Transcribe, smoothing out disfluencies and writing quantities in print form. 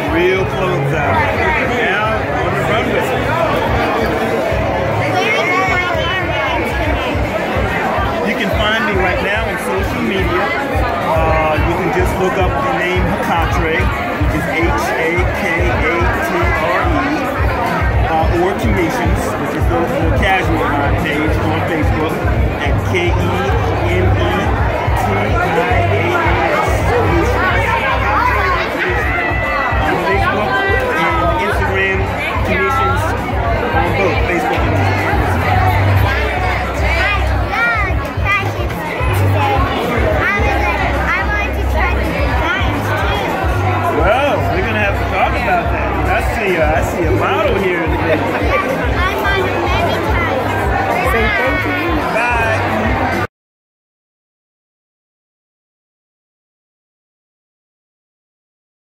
real clothes out. Now on the runway. You can find me right now on social media. You can just look up the name Hakatre, which is H-A-K-A-T-R-E, or Kemissions, which is the more casual page on Facebook at K-E-M-E-T-I-A-S. On Facebook and Instagram, Kemissions on both Facebook and Instagram. Well, we're gonna have to talk about that. I see a model here